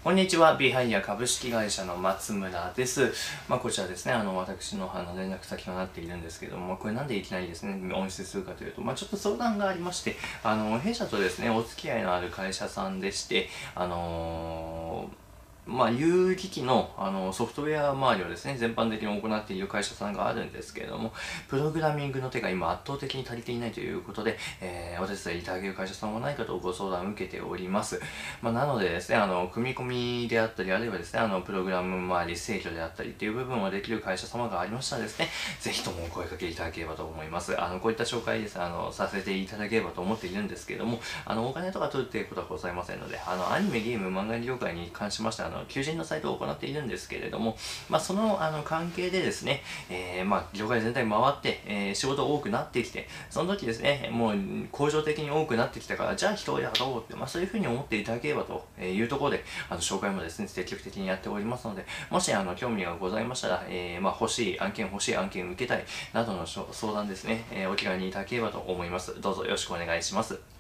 こんにちは。ビハイヤ株式会社の松村です。こちらですね、私の連絡先となっているんですけども、これなんでいきなりですね、音質するかというと、ちょっと相談がありまして、弊社とですね、お付き合いのある会社さんでして、有機器の、ソフトウェア周りをですね、全般的に行っている会社さんがあるんですけれども、プログラミングの手が今圧倒的に足りていないということで、お手伝いいただける会社さんはないかとご相談を受けております。なのでですね、組み込みであったり、あるいはですね、プログラム周り、制御であったりっていう部分ができる会社様がありましたらですね、ぜひともお声掛けいただければと思います。こういった紹介ですね、させていただければと思っているんですけれども、お金とか取るっていうことはございませんので、アニメ、ゲーム、漫画業界に関しましては、求人のサイトを行っているんですけれども、その、関係でですね、業界全体回って、仕事多くなってきて、その時ですね、もう、恒常的に多くなってきたから、じゃあ人を雇おうって、そういうふうに思っていただければというところで、紹介もですね、積極的にやっておりますので、もし、興味がございましたら、欲しい案件受けたい、などの相談ですね、お気軽にいただければと思います。どうぞよろしくお願いします。